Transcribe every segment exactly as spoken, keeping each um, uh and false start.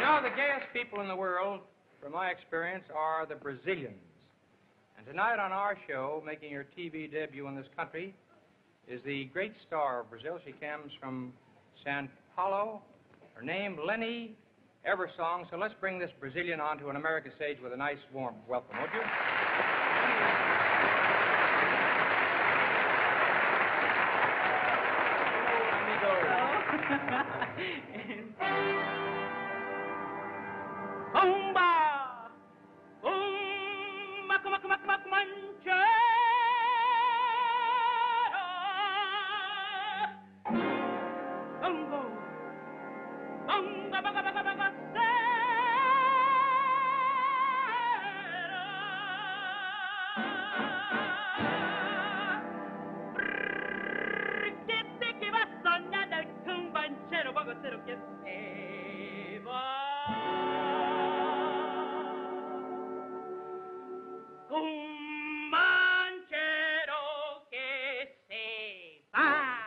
know, the gayest people in the world, from my experience, are the Brazilians. And tonight on our show, making her T V debut in this country, is the great star of Brazil. She comes from Sao Paulo. Her name, Lenny Eversong. So let's bring this Brazilian onto an American stage with a nice, warm welcome, would you? Umba, um, mac, mac, mac, mac, manchero. Umbo, umba, baga, baga, baga, Brrr, que va a soñar del cumbanchero, bogotero que se va. Un manchero que se va.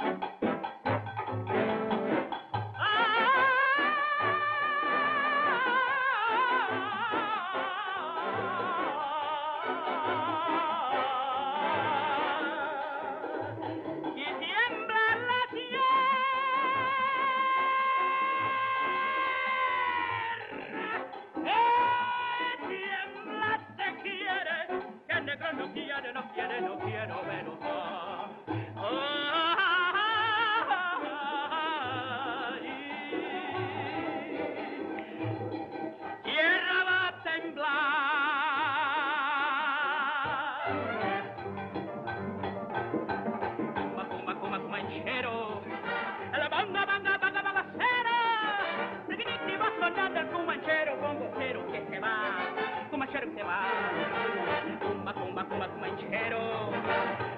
Y tiembla la tierra, eh, tiembla, te quiere, que el negro no quiere, no quiere, no quiere menos más. Tierra va a temblar. Macu, macu, macu, manchero. La banda, banda, banda, bangacera. Que va a sonar del cumanchero, bongocero que se va. Cumanchero que se va. Cumba, cumba, cumba, cumanchero.